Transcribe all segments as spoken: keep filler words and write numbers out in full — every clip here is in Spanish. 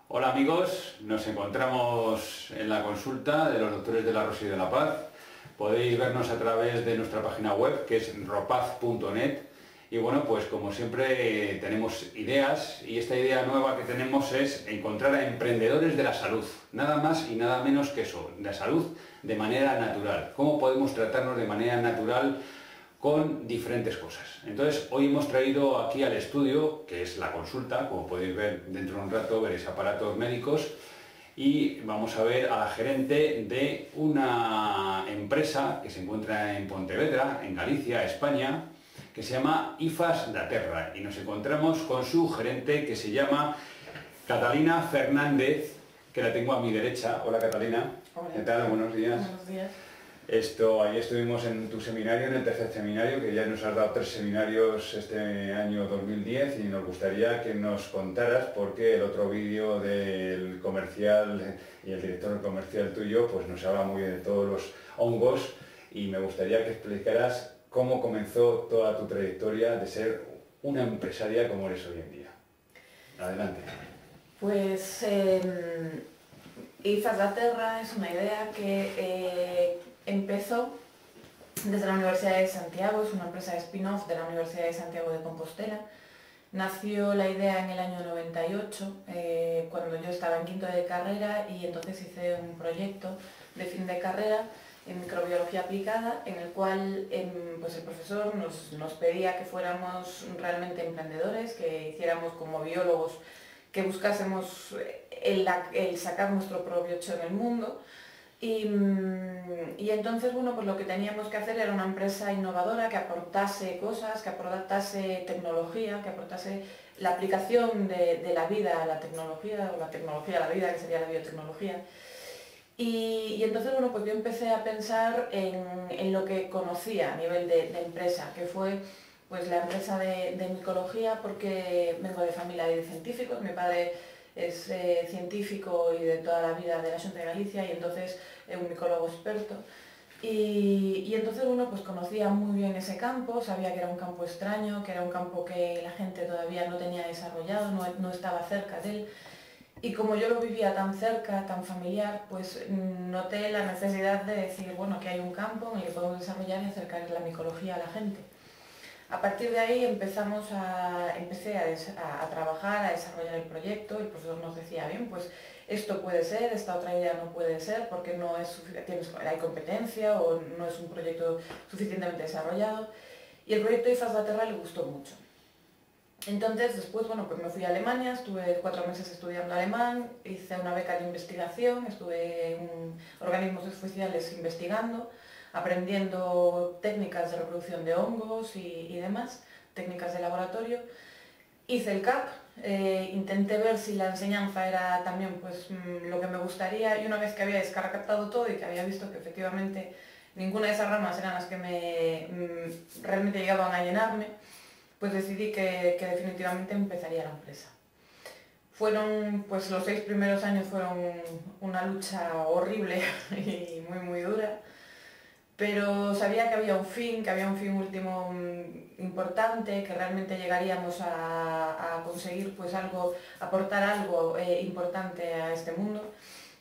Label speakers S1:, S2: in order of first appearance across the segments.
S1: Hola amigos, nos encontramos en la consulta de los doctores de la Rosa y de la Paz. Podéis vernos a través de nuestra página web, que es ropaz punto net. Y bueno, pues como siempre tenemos ideas, y esta idea nueva que tenemos es encontrar a emprendedores de la salud. Nada más y nada menos que eso, de salud de manera natural. ¿Cómo podemos tratarnos de manera natural con diferentes cosas? Entonces, hoy hemos traído aquí al estudio, que es la consulta, como podéis ver dentro de un rato, veréis aparatos médicos, y vamos a ver a la gerente de una empresa que se encuentra en Pontevedra, en Galicia, España, que se llama IFAS da Terra, y nos encontramos con su gerente, que se llama Catalina Fernández, que la tengo a mi derecha. Hola Catalina.
S2: Hola.
S1: ¿Qué tal? Buenos días.
S2: Buenos días.
S1: Esto, ahí estuvimos en tu seminario, en el tercer seminario, que ya nos has dado tres seminarios este año dos mil diez, y nos gustaría que nos contaras, porque el otro vídeo del comercial y el director comercial tuyo pues nos habla muy bien de todos los hongos, y me gustaría que explicaras cómo comenzó toda tu trayectoria de ser una empresaria como eres hoy en día. Adelante.
S2: Pues eh, IFAS da Terra es una idea que eh, empezó desde la Universidad de Santiago, es una empresa de spin-off de la Universidad de Santiago de Compostela. Nació la idea en el año noventa y ocho, eh, cuando yo estaba en quinto de carrera, y entonces hice un proyecto de fin de carrera en microbiología aplicada, en el cual eh, pues el profesor nos, nos pedía que fuéramos realmente emprendedores, que hiciéramos como biólogos, que buscásemos el, el sacar nuestro provecho en el mundo. Y, y entonces, bueno, pues lo que teníamos que hacer era una empresa innovadora que aportase cosas, que aportase tecnología, que aportase la aplicación de, de la vida a la tecnología, o la tecnología a la vida, que sería la biotecnología. Y, y entonces, bueno, pues yo empecé a pensar en, en lo que conocía a nivel de, de empresa, que fue pues la empresa de, de micología, porque vengo de familia de científicos. Mi padre es eh, científico y de toda la vida de la Xunta de Galicia, y entonces es un micólogo experto. Y, y entonces, bueno, pues conocía muy bien ese campo, sabía que era un campo extraño, que era un campo que la gente todavía no tenía desarrollado, no, no estaba cerca de él. Y como yo lo vivía tan cerca, tan familiar, pues noté la necesidad de decir, bueno, que hay un campo en el que podemos desarrollar y acercar la micología a la gente. A partir de ahí empezamos a, empecé a, a, a trabajar, a desarrollar el proyecto. El profesor nos decía, bien, pues esto puede ser, esta otra idea no puede ser, porque no es, tienes, hay competencia o no es un proyecto suficientemente desarrollado. Y el proyecto IFAS da Terra le gustó mucho. Entonces, después, bueno, pues me fui a Alemania, estuve cuatro meses estudiando alemán, hice una beca de investigación, estuve en organismos oficiales investigando, aprendiendo técnicas de reproducción de hongos y, y demás, técnicas de laboratorio. Hice el C A P, eh, intenté ver si la enseñanza era también pues, lo que me gustaría, y una vez que había descartado todo y que había visto que efectivamente ninguna de esas ramas eran las que me, realmente llegaban a llenarme, pues decidí que, que definitivamente empezaría la empresa. Fueron, pues los seis primeros años fueron una lucha horrible y muy muy dura, pero sabía que había un fin, que había un fin último importante, que realmente llegaríamos a, a conseguir pues algo, aportar algo eh, importante a este mundo.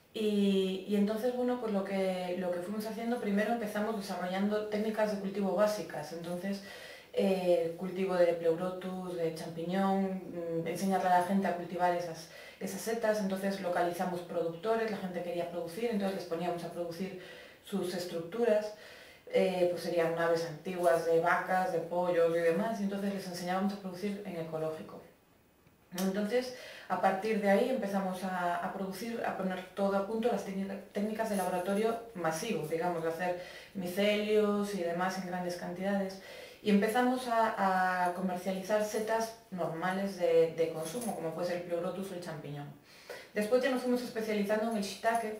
S2: Y, y entonces, bueno, pues lo que, lo que fuimos haciendo, primero empezamos desarrollando técnicas de cultivo básicas. Entonces, eh, cultivo de pleurotus, de champiñón, enseñarle a la gente a cultivar esas, esas setas. Entonces localizamos productores, la gente quería producir, entonces les poníamos a producir sus estructuras. Eh, pues serían naves antiguas de vacas, de pollos y demás, y entonces les enseñábamos a producir en ecológico. Entonces, a partir de ahí empezamos a, a producir, a poner todo a punto las técnicas de laboratorio masivos, digamos, de hacer micelios y demás en grandes cantidades. Y empezamos a, a comercializar setas normales de, de consumo, como puede ser el pleurotus o el champiñón. Después ya nos fuimos especializando en el shiitake,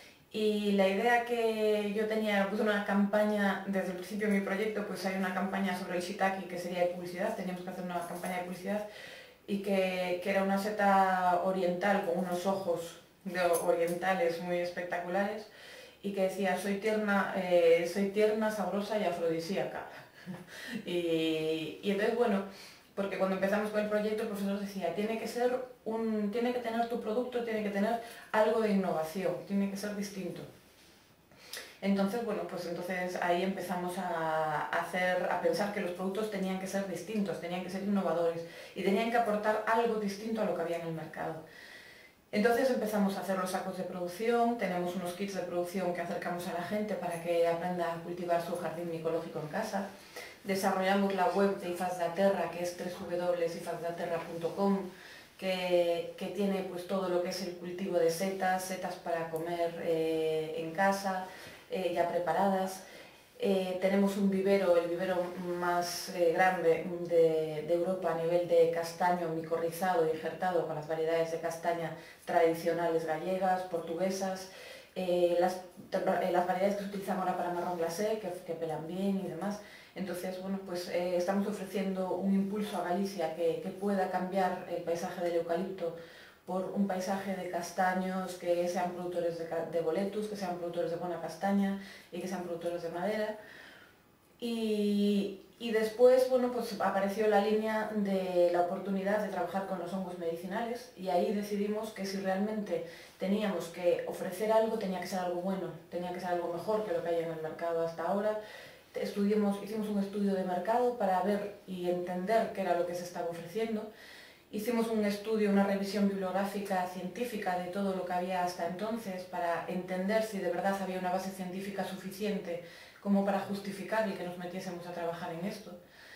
S2: y la idea que yo tenía, puse una campaña, desde el principio de mi proyecto, pues hay una campaña sobre el shiitake que sería de publicidad, teníamos que hacer una campaña de publicidad, y que, que era una seta oriental con unos ojos de orientales muy espectaculares, y que decía, soy tierna, eh, soy tierna, sabrosa y afrodisíaca. y, y entonces, bueno, Porque cuando empezamos con el proyecto el profesor decía, tiene que ser un, tiene que tener tu producto, tiene que tener algo de innovación, tiene que ser distinto. Entonces, bueno, pues entonces ahí empezamos a, hacer, a pensar que los productos tenían que ser distintos, tenían que ser innovadores y tenían que aportar algo distinto a lo que había en el mercado. Entonces empezamos a hacer los sacos de producción, tenemos unos kits de producción que acercamos a la gente para que aprenda a cultivar su jardín micológico en casa. Desarrollamos la web de IFAS da Terra, que es doble u doble u doble u punto ifas da terra punto com, que, que tiene pues todo lo que es el cultivo de setas, setas para comer eh, en casa, eh, ya preparadas. Eh, tenemos un vivero, el vivero más eh, grande de, de Europa a nivel de castaño micorrizado y injertado con las variedades de castaña tradicionales gallegas, portuguesas, eh, las, eh, las variedades que se utilizan ahora para marrón glacé, que, que pelan bien y demás. Entonces, bueno, pues eh, estamos ofreciendo un impulso a Galicia que, que pueda cambiar el paisaje del eucalipto por un paisaje de castaños que sean productores de, de boletus, que sean productores de buena castaña y que sean productores de madera. Y, y después, bueno, pues apareció la línea de la oportunidad de trabajar con los hongos medicinales y ahí decidimos que si realmente teníamos que ofrecer algo, tenía que ser algo bueno, tenía que ser algo mejor que lo que hay en el mercado hasta ahora. Estudiamos, hicimos un estudio de mercado para ver y entender qué era lo que se estaba ofreciendo. Hicimos un estudio, una revisión bibliográfica científica de todo lo que había hasta entonces para entender si de verdad había una base científica suficiente como para justificar y que nos metiésemos a trabajar en esto.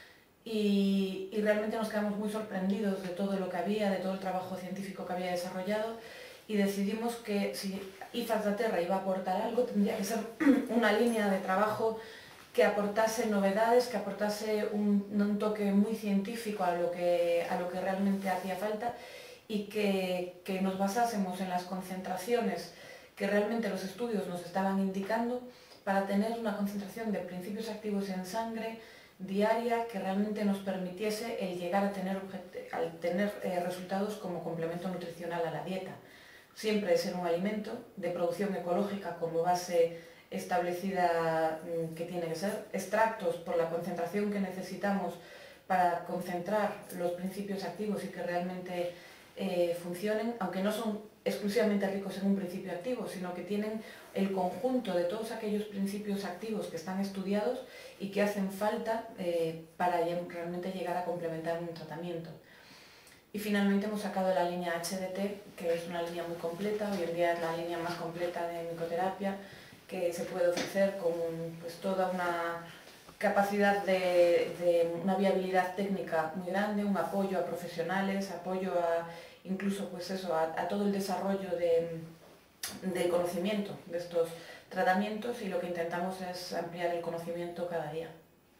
S2: Y, y realmente nos quedamos muy sorprendidos de todo lo que había, de todo el trabajo científico que había desarrollado y decidimos que si IFAS da Terra iba a aportar algo, tendría que ser una línea de trabajo que aportase novedades, que aportase un, un toque muy científico a lo que, a lo que realmente hacía falta y que, que nos basásemos en las concentraciones que realmente los estudios nos estaban indicando para tener una concentración de principios activos en sangre diaria que realmente nos permitiese el llegar a tener, al tener eh, resultados como complemento nutricional a la dieta. Siempre ser un alimento de producción ecológica como base establecida que tiene que ser, extractos por la concentración que necesitamos para concentrar los principios activos y que realmente eh, funcionen, aunque no son exclusivamente ricos en un principio activo, sino que tienen el conjunto de todos aquellos principios activos que están estudiados y que hacen falta eh, para realmente llegar a complementar un tratamiento. Y finalmente hemos sacado la línea H D T, que es una línea muy completa, hoy en día es la línea más completa de micoterapia, que se puede ofrecer con pues, toda una capacidad de, de una viabilidad técnica muy grande, un apoyo a profesionales, apoyo a incluso pues eso, a, a todo el desarrollo de, del conocimiento de estos tratamientos y lo que intentamos es ampliar el conocimiento cada día.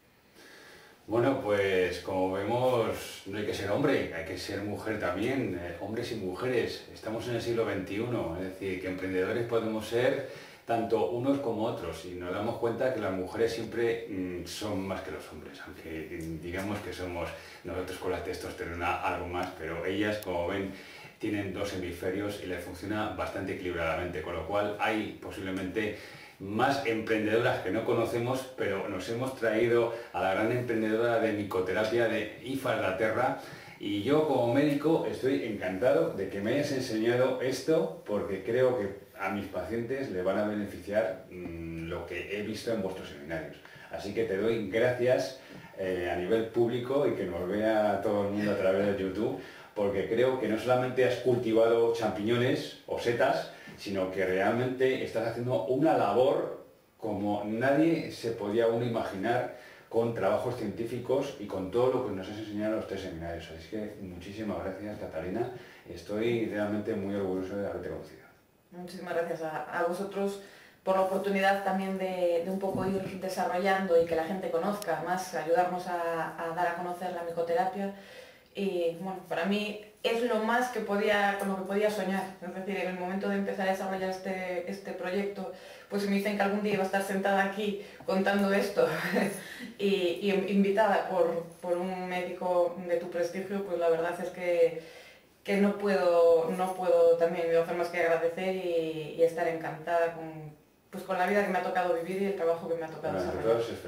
S1: Bueno, pues como vemos, no hay que ser hombre, hay que ser mujer también, eh, hombres y mujeres. Estamos en el siglo veintiuno, es decir, que emprendedores podemos ser tanto unos como otros, y nos damos cuenta que las mujeres siempre mmm, son más que los hombres, aunque digamos que somos nosotros con la testosterona algo más, pero ellas, como ven, tienen dos hemisferios y les funciona bastante equilibradamente, con lo cual hay posiblemente más emprendedoras que no conocemos, pero nos hemos traído a la gran emprendedora de micoterapia de IFAS da Terra. Y yo como médico estoy encantado de que me hayas enseñado esto, porque creo que a mis pacientes le van a beneficiar mmm, lo que he visto en vuestros seminarios. Así que te doy gracias eh, a nivel público y que nos vea todo el mundo a través de YouTube, porque creo que no solamente has cultivado champiñones o setas, sino que realmente estás haciendo una labor como nadie se podía aún imaginar, con trabajos científicos y con todo lo que nos has enseñado en los tres seminarios. Así que muchísimas gracias, Catalina. Estoy realmente muy orgulloso de haberte conocido.
S2: Muchísimas gracias a, a vosotros por la oportunidad también de, de un poco ir desarrollando y que la gente conozca más, ayudarnos a, a dar a conocer la micoterapia. Y bueno, para mí es lo más que podía, con lo que podía soñar. Es decir, en el momento de empezar a desarrollar este, este proyecto, pues si me dicen que algún día iba a estar sentada aquí contando esto y, y invitada por, por un médico de tu prestigio, pues la verdad es que, que no, puedo, no puedo también hacer más que agradecer y, y estar encantada con, pues con la vida que me ha tocado vivir y el trabajo que me ha tocado
S1: Bueno,
S2: desarrollar.
S1: todos es feliz.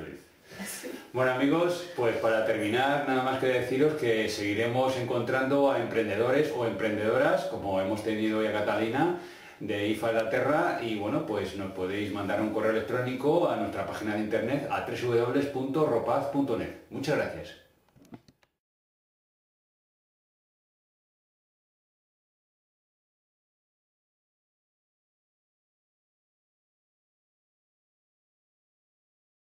S2: Sí.
S1: Bueno amigos, pues para terminar nada más que deciros que seguiremos encontrando a emprendedores o emprendedoras, como hemos tenido hoy a Catalina, de I F A da Terra, y bueno, pues nos podéis mandar un correo electrónico a nuestra página de internet a w w w punto ropaz punto net. Muchas gracias.